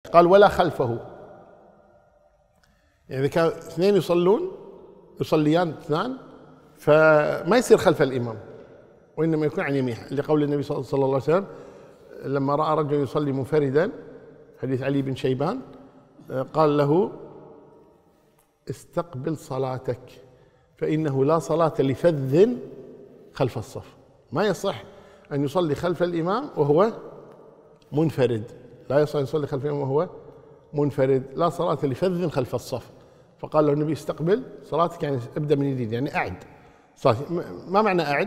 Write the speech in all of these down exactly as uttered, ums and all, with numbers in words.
قال ولا خلفه، يعني إذا كان اثنين يصلون يصليان اثنان فما يصير خلف الإمام، وإنما يكون عن يمينه، لقول النبي صلى الله عليه وسلم لما رأى رجل يصلي منفردا، حديث علي بن شيبان، قال له استقبل صلاتك فإنه لا صلاة لفذ خلف الصف. ما يصح أن يصلي خلف الإمام وهو منفرد، لا يصح أن يصلي خلف الإمام وهو منفرد، لا صلاة لفذ خلف الصف. فقال له النبي استقبل صلاتك، يعني ابدأ من جديد، يعني أعد صلاتك. ما معنى أعد؟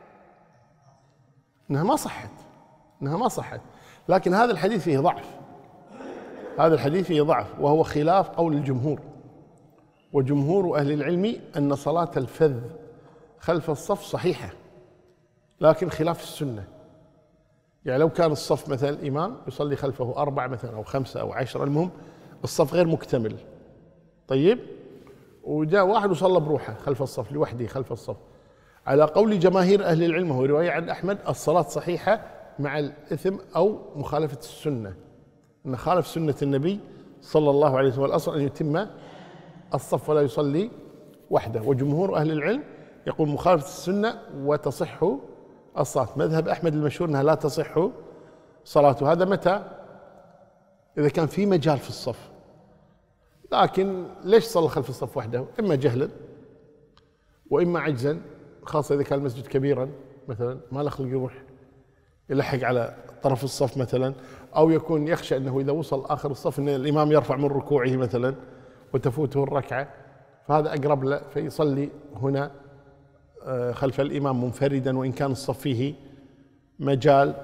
إنها ما صحت، إنها ما صحت. لكن هذا الحديث فيه ضعف، هذا الحديث فيه ضعف، وهو خلاف قول الجمهور، وجمهور أهل العلم أن صلاة الفذ خلف الصف صحيحة، لكن خلاف السنة. يعني لو كان الصف مثلا الإمام يصلي خلفه أربعة مثلا أو خمسة أو عشرة، المهم الصف غير مكتمل، طيب، وجاء واحد وصلى بروحه خلف الصف لوحده خلف الصف، على قول جماهير أهل العلم وهو رواية عن أحمد الصلاة صحيحة مع الإثم أو مخالفة السنة، أن خالف سنة النبي صلى الله عليه وسلم، والأصل أن يتم الصف ولا يصلي وحده. وجمهور أهل العلم يقول مخالفة السنة وتصح الصلاة. مذهب أحمد المشهور أنها لا تصح صلاته. هذا متى؟ إذا كان في مجال في الصف. لكن ليش صلى خلف الصف وحده؟ إما جهلا وإما عجزا، خاصة إذا كان المسجد كبيرا مثلا ما له خلق يروح يلحق على طرف الصف مثلا، أو يكون يخشى أنه إذا وصل آخر الصف أن الإمام يرفع من ركوعه مثلا وتفوته الركعة، فهذا أقرب له، فيصلي هنا خلف الإمام منفردا وإن كان الصف فيه مجال.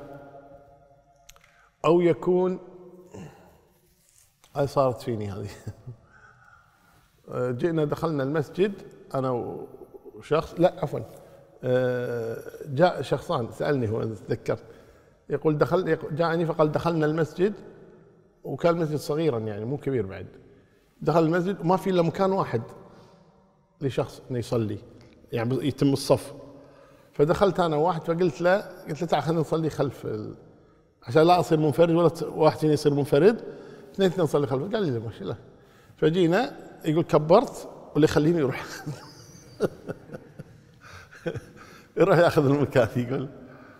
أو يكون هاي صارت فيني هذه جئنا دخلنا المسجد أنا وشخص، لا عفوا جاء شخصان سألني، هو تذكرت، يقول دخل جاءني فقال دخلنا المسجد، وكان المسجد صغيرا يعني مو كبير بعد، دخل المسجد وما في إلا مكان واحد لشخص انه يصلي يعني يتم الصف. فدخلت انا واحد فقلت له قلت له تعال خلينا نصلي خلف ال... عشان لا اصير منفرد ولا واحد فينا يصير منفرد، اثنين اثنين نصلي خلفه. قال لي ماشي لا. فجينا يقول كبرت واللي يخليني يروح يروح ياخذ المكان يقول.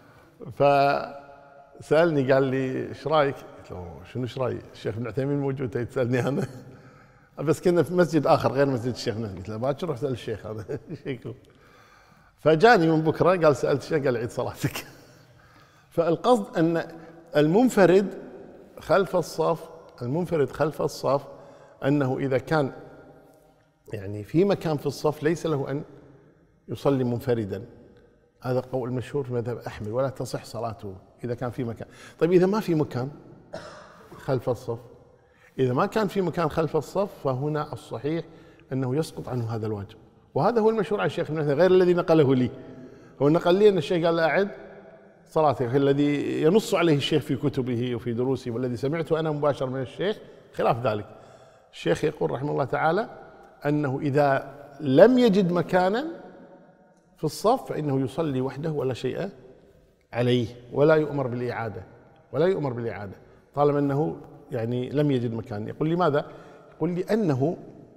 فسالني قال لي ايش رايك؟ قلت له شنو ايش رايي؟ الشيخ ابن عثيمين موجود تسالني انا بس كنا في مسجد اخر غير مسجد الشيخ. قلت له باكر روح اسال الشيخ هذا شكله. فجاني من بكره قال سالت الشيخ قال عيد صلاتك. فالقصد ان المنفرد خلف الصف، المنفرد خلف الصف انه اذا كان يعني في مكان في الصف ليس له ان يصلي منفردا. هذا قول مشهور في مذهب احمد، ولا تصح صلاته اذا كان في مكان. طيب اذا ما في مكان خلف الصف، إذا ما كان في مكان خلف الصف فهنا الصحيح أنه يسقط عنه هذا الواجب. وهذا هو المشهور عن الشيخ ابن عثيمين غير الذي نقله لي. هو نقل لي أن الشيخ قال لا أعد صلاتك، الذي ينص عليه الشيخ في كتبه وفي دروسه والذي سمعته أنا مباشر من الشيخ خلاف ذلك. الشيخ يقول رحمه الله تعالى أنه إذا لم يجد مكانا في الصف فإنه يصلي وحده ولا شيء عليه، ولا يؤمر بالإعادة، ولا يؤمر بالإعادة طالما أنه يعني لم يجد مكان. يقول لماذا؟ يقول لأنه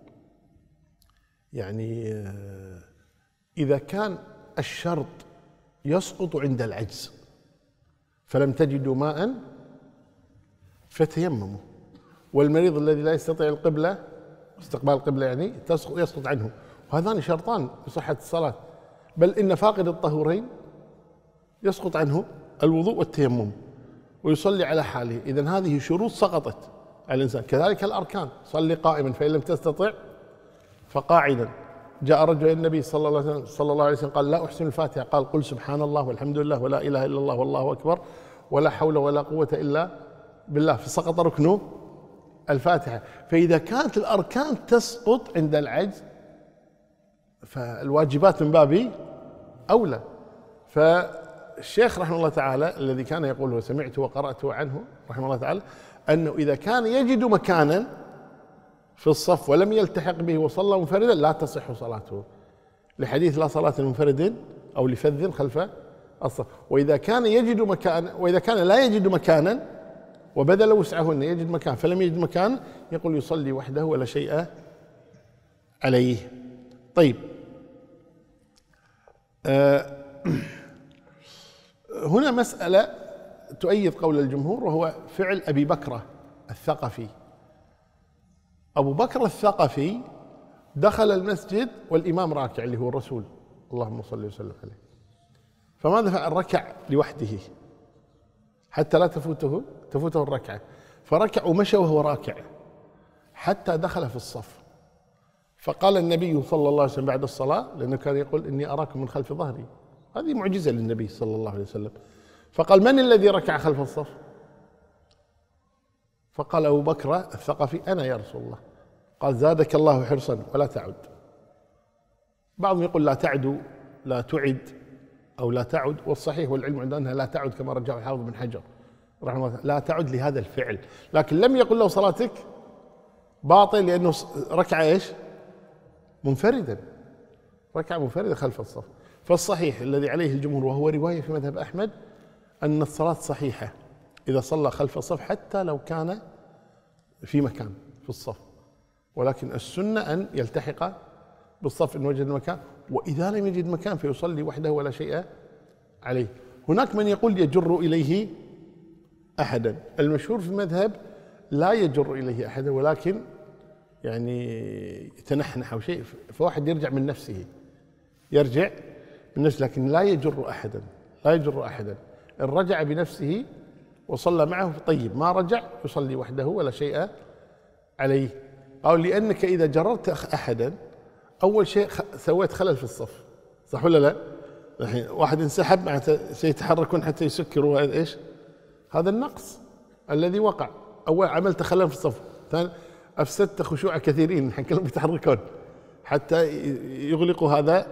يعني إذا كان الشرط يسقط عند العجز فلم تجدوا ماء فتيمموا، والمريض الذي لا يستطيع القبلة استقبال القبلة يعني يسقط عنه، وهذان شرطان لصحة الصلاة. بل إن فاقد الطهورين يسقط عنه الوضوء والتيمم ويصلي على حاله. إذن هذه شروط سقطت على الإنسان. كذلك الأركان، صلي قائما فإن لم تستطع فقاعدا. جاء رجل إلى النبي صلى الله عليه وسلم صلى الله عليه وسلم قال لا أحسن الفاتحة، قال قل سبحان الله والحمد لله ولا إله إلا الله والله أكبر ولا حول ولا قوة إلا بالله، فسقط ركنه الفاتحة. فإذا كانت الأركان تسقط عند العجز فالواجبات من باب أولى. فالشيخ رحمه الله تعالى الذي كان يقول وسمعته وقرأته عنه رحمه الله تعالى أنه إذا كان يجد مكانا في الصف ولم يلتحق به وصلى منفردا لا تصح صلاته، لحديث لا صلاة لمنفرد أو لفذ خلف الصف. وإذا كان يجد مكانا، وإذا كان لا يجد مكانا وبذل وسعه أن يجد مكان فلم يجد مكان، يقول يصلي وحده ولا شيء عليه. طيب، آه هنا مسألة تؤيد قول الجمهور، وهو فعل أبي بكرة الثقفي. أبو بكر الثقفي دخل المسجد والإمام راكع اللي هو الرسول اللهم صل وسلم عليه، فماذا فعل؟ ركع لوحده حتى لا تفوته تفوته الركعة، فركع ومشى وهو راكع حتى دخل في الصف. فقال النبي صلى الله عليه وسلم بعد الصلاة، لأنه كان يقول إني أراكم من خلف ظهري، هذه معجزة للنبي صلى الله عليه وسلم، فقال من الذي ركع خلف الصف؟ فقال أبو بكر الثقفي أنا يا رسول الله. قال زادك الله حرصا ولا تعد. بعضهم يقول لا تعد، لا تعد أو لا تعد، والصحيح والعلم عند أنها لا تعد كما رجعه الحافظ بن حجر رحمه الله، لا تعد لهذا الفعل، لكن لم يقل له صلاتك باطل لأنه ركع إيش؟ منفردا، ركع منفردا خلف الصف. فالصحيح الذي عليه الجمهور وهو رواية في مذهب أحمد أن الصلاة صحيحة إذا صلى خلف الصف حتى لو كان في مكان في الصف، ولكن السنة أن يلتحق بالصف إن وجد مكان، وإذا لم يجد مكان فيصلي وحده ولا شيء عليه. هناك من يقول يجر إليه أحدا، المشهور في المذهب لا يجر إليه أحدا، ولكن يعني يتنحنح أو شيء، فواحد يرجع من نفسه، يرجع من نفسه، لكن لا يجر أحدا، لا يجر أحدا. إن رجع بنفسه وصلى معه طيب، ما رجع يصلي وحده ولا شيء عليه. أو لأنك إذا جررت أحدا أول شيء سويت خلل في الصف، صح ولا لا؟ الحين واحد انسحب معناته سيتحركون حتى يسكروا، إيش؟ هذا النقص الذي وقع. أول عملت خلل في الصف، ثاني أفسدت خشوع كثيرين كلهم يتحركون حتى يغلقوا هذا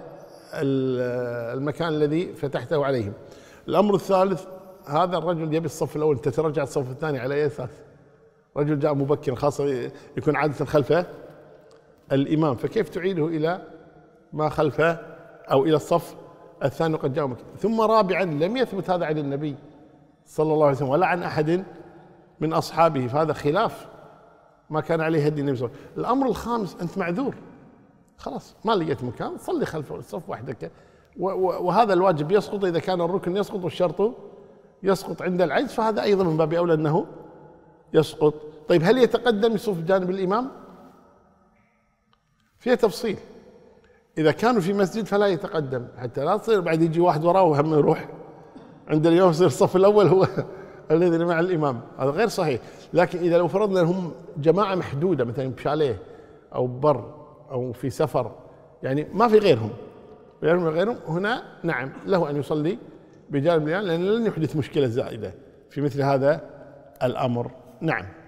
المكان الذي فتحته عليهم. الأمر الثالث، هذا الرجل يبي الصف الأول، أنت ترجع الصف الثاني على أي أساس؟ رجل جاء مبكر، خاصة يكون عادة خلفه الإمام، فكيف تعيده إلى ما خلفه أو إلى الصف الثاني وقد جاء مبكر؟ ثم رابعا، لم يثبت هذا عن النبي صلى الله عليه وسلم ولا عن أحد من أصحابه، فهذا خلاف ما كان عليه هدي النبي صلى الله عليه وسلم. الأمر الخامس، أنت معذور، خلاص ما لقيت مكان صلي خلف الصف وحدك، وهذا الواجب يسقط إذا كان الركن يسقط والشرط يسقط عند العجز، فهذا أيضا من باب أولى أنه يسقط. طيب هل يتقدم يصف جانب الإمام؟ فيه تفصيل. إذا كانوا في مسجد فلا يتقدم، حتى لا تصير بعد يجي واحد وراه وهم يروح عند اليوم يصير الصف الأول هو الذي مع الإمام، هذا غير صحيح. لكن إذا لو فرضنا أنهم جماعة محدودة مثلا بشاليه أو بر أو في سفر، يعني ما في غيرهم يعني غيرهم، هنا نعم له أن يصلي بجانب الإمام، لأنه لن يحدث مشكلة زائدة في مثل هذا الأمر. نعم.